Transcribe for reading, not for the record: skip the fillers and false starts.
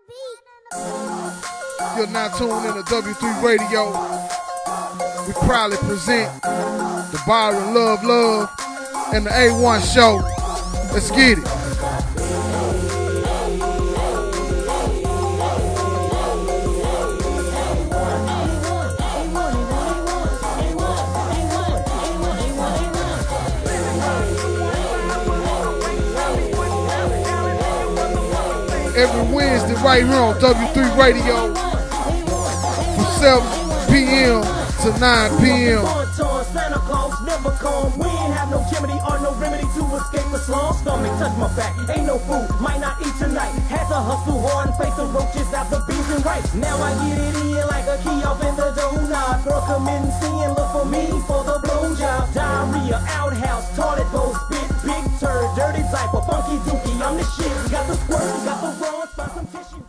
You're now tuned in to W3 Radio. We proudly present the Byron Love and the A1 Show. Let's get it. Every Wednesday right here on W3 Radio from 7 p.m. to 9 p.m. Santa Claus never come. We ain't have no remedy or no remedy to escape the slum. Stomach touch my back, ain't no food, might not eat tonight. Had to hustle hard and face the roaches after beans and rice. Now I get it in like a key off in the donut. Girl come in and see and look for me for the blowjob. Diarrhea, outhouse, toilet bowl, spit, big turd, dirty diaper, funky dookie. I'm the shit. Got the squirt, got the runs, find some tissue.